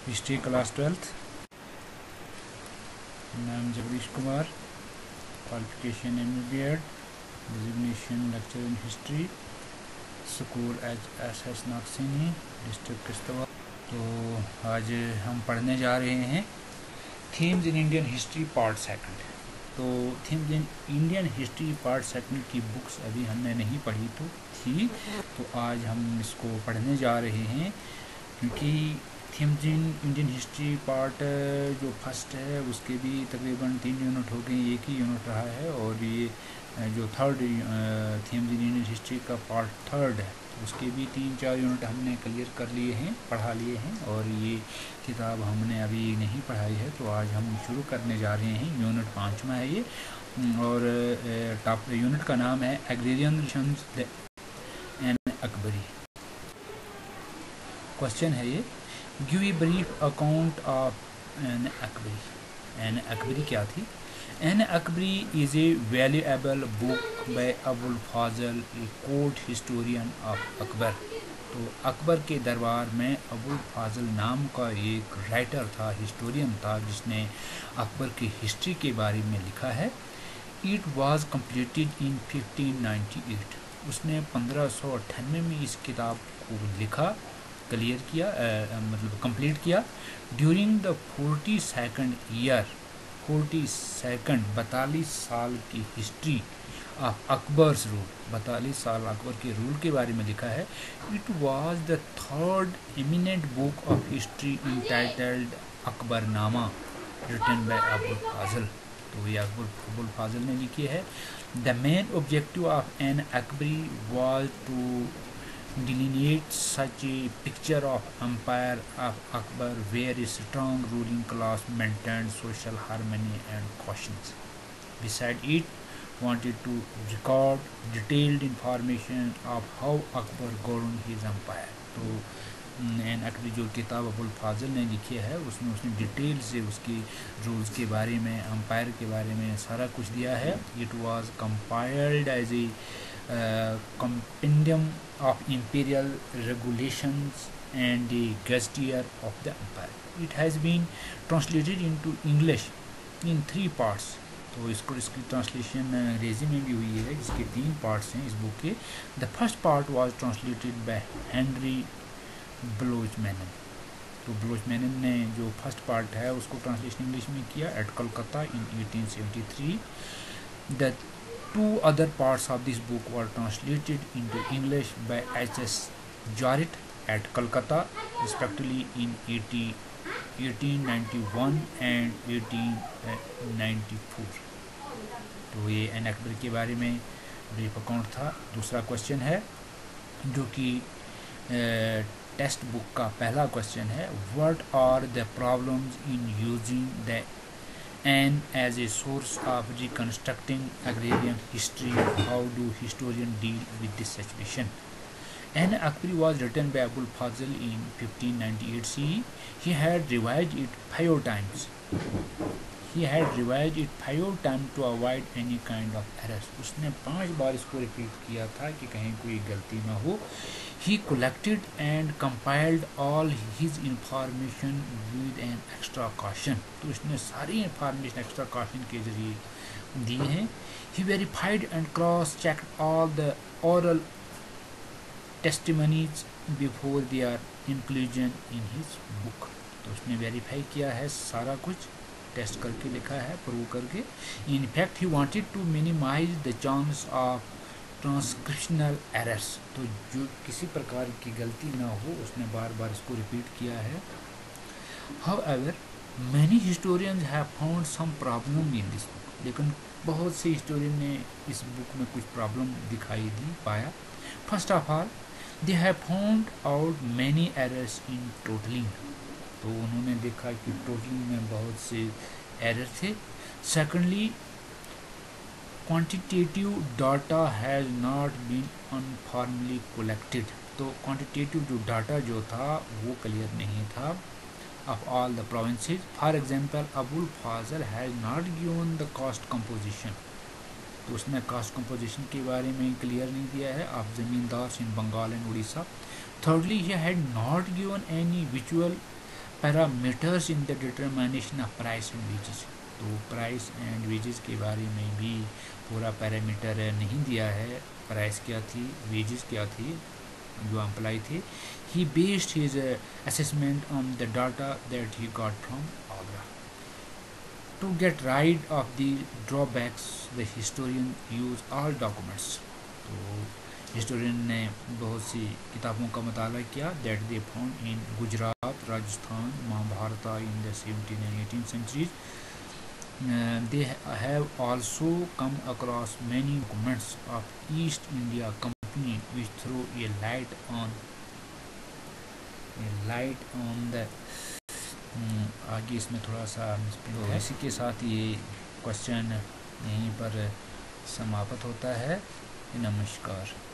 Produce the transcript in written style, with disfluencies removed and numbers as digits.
History class 12th। नाम Jagdish Kumar, qualification MBA, designation lecture in history, school HSS Nagseni, district Kishtwar. तो आज हम पढ़ने जा रहे हैं themes in Indian history part second. तो themes in Indian history part second की बुक्स अभी हमने नहीं पढ़ी थी, तो आज हम इसको पढ़ने जा रहे हैं, क्योंकि themes in Indian history part जो फर्स्ट है उसके भी तकरीबन 3 यूनिट हो गए, एक ही यूनिट रहा है, और ये जो third themes in Indian history का पार्ट थर्ड है उसके भी 3-4 यूनिट हमने क्लियर कर लिए हैं, पढ़ा लिए हैं, और ये किताब हमने अभी नहीं पढ़ाई है। तो आज हम शुरू करने जा रहे हैं। यूनिट 5वां है ये, और टॉप यूनिट का नाम है agrarian relations and Akbari. Question है ये, give a brief account of Ain Akbari. Ain Akbari क्या थी? Ain Akbari is a valuable book by Abul Fazal, a court historian of Akbar. तो अकबर के दरबार में अबुल फाजल नाम का एक राइटर था, हिस्टोरियन था, जिसने अकबर की हिस्ट्री के बारे में लिखा है। It was completed in 1598। उसने 1598 में इस किताब को लिखा, क्लियर किया, मतलब कंप्लीट किया। ड्यूरिंग द 42nd ईयर, 42 साल की हिस्ट्री ऑफ अकबर्स रूल, 42 साल अकबर के रूल के बारे में लिखा है। It was the third eminent book of history entitled Akbarnama, written by Abul Fazal. तो ये अबुल फाजल ने लिखी है। The main objective of Ain Akbari was to delineate such a picture of empire of Akbar where a strong ruling class maintained social harmony and cautions. Besides, it wanted to record detailed information of how Akbar governed his empire. तो एन अकबरी जो किताब अबुल फाजल ने लिखी है उसमें उसने detail से उसके रूल्स के बारे में, एम्पायर के बारे में सारा कुछ दिया है। It was compiled as a compendium of imperial regulations and the gazetteer of the empire. It has been translated into English in 3 parts. तो इसकी ट्रांसलेशन अंग्रेजी में भी हुई है, जिसके 3 पार्ट्स हैं इस बुक के। The first part was translated by Henry Blochmann. तो ब्लोचमैनन ने जो फर्स्ट पार्ट है उसको ट्रांसलेशन इंग्लिश में किया at Calcutta in 1873। The 2 other parts of this book were translated into English by H.S. Jarrett at Calcutta, respectively in 1891 and 1894। तो ये N Akbar के बारे में ब्रीफ अकाउंट था। दूसरा क्वेश्चन है जो कि टेक्स्ट बुक का पहला क्वेश्चन है, what are the problems in using the and as a source of reconstructing agrarian history, how do historians deal with this situation? An Akbari was written by Abul Fazl in 1598 CE. He had revised it 5 times. To avoid any kind of errors. उसने 5 बार इसको repeat किया था कि कहीं कोई गलती ना हो। He collected and compiled all his information with an extra caution. तो उसने सारी इंफॉर्मेशन एक्स्ट्रा caution के जरिए दी हैं। He verified and cross-checked all the oral testimonies before their inclusion in his book. तो उसने वेरीफाई किया है, सारा कुछ टेस्ट करके लिखा है, प्रूव करके। In fact he wanted to minimise the chance of transcriptional errors. तो जो किसी प्रकार की गलती ना हो उसने बार बार इसको रिपीट किया है। However many historians have found some problem in this book. लेकिन बहुत से हिस्टोरियन ने इस बुक में कुछ प्रॉब्लम दिखाई दी, पाया। First of all they have found out many errors in totalling. तो उन्होंने देखा कि टोटलिंग में बहुत से एरर थे। Secondly, quantitative data has not been uniformly collected. तो क्वांटिटेटिव जो डाटा जो था वो क्लियर नहीं था of all the provinces. For example, Abul Fazal has not given the caste composition. तो उसने कास्ट कंपोजिशन के बारे में क्लियर नहीं दिया है of zamindar in Bengal and Orissa. Thirdly, he had not given any visual parameters in the determination of price and wages. तो price and wages के बारे में भी पूरा पैरामीटर नहीं दिया है, प्राइस क्या थी, वेजेस क्या थी जो एम्प्लॉय थे। He based his assessment on the data that he got from Agra. To get rid of the drawbacks the historian use all documents. तो हिस्टोरियन ने बहुत सी किताबों का मताला किया that they found in Gujarat, Rajasthan, Mahabharat in the 17th and 18th centuries. They have also come across many documents of East India Company which throw a light on the आगे इसमें थोड़ा सा मिसप्रिंट है। इसी के साथ ये क्वेश्चन यहीं पर समाप्त होता है। नमस्कार।